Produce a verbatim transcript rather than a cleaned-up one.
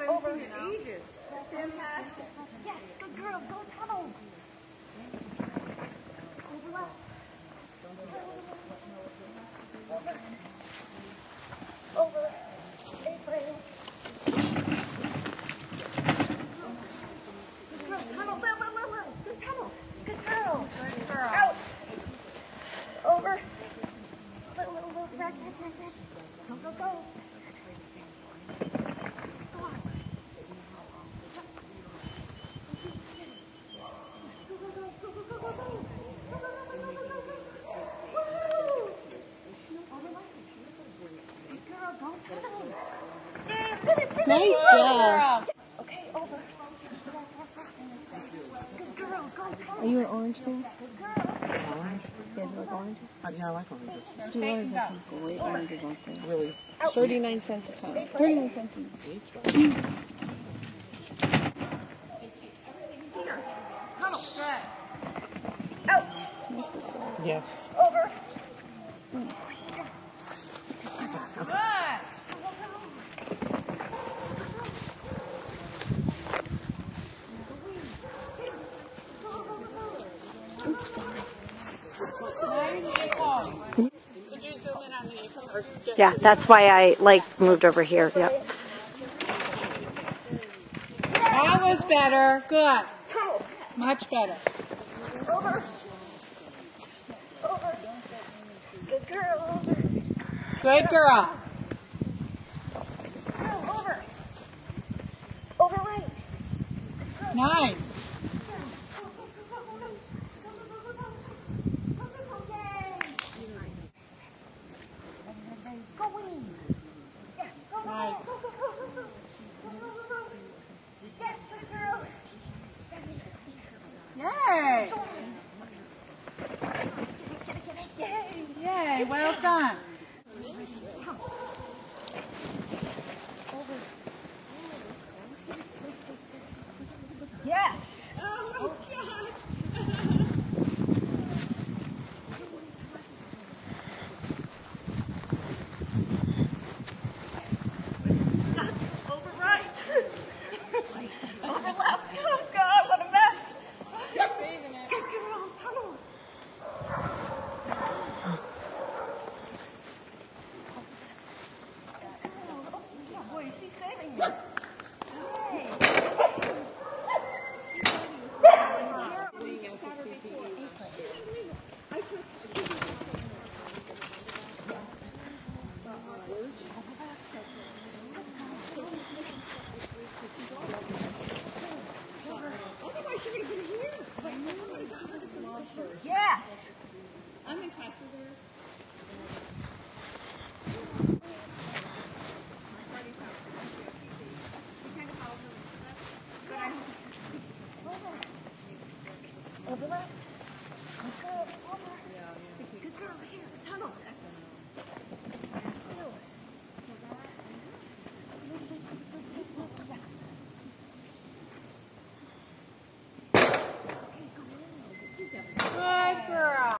over ages. Fantastic. Yes, good girl. Go tunnel. Over left. Over. Over. April. Good girl. Tunnel. Little, little, little. Good tunnel. Good girl. Good girl. Out. Over. Little, little, little. Rack, rack, rack, rack. Go, go, go. Nice job. Okay, over. Good girl, go tunnel. Are you an orange fan? Good girl. Orange? Yeah, do you like oranges? Uh, yeah, I like oranges. Stu Waters has some great oranges on sale. Really? thirty-nine cents a pound. thirty-nine cents each. Tunnel. Out. Yes. Over. Oops, sorry. Yeah, that's why I like moved over here. Yep. That was better. Good. Much better. Over. Over. Good girl. Over. Good girl. Girl, over. Over right. Nice. Nice. Yes, good girl. Yay. Yay. Well done. Yes. Yes. I'm in class with her. Over left.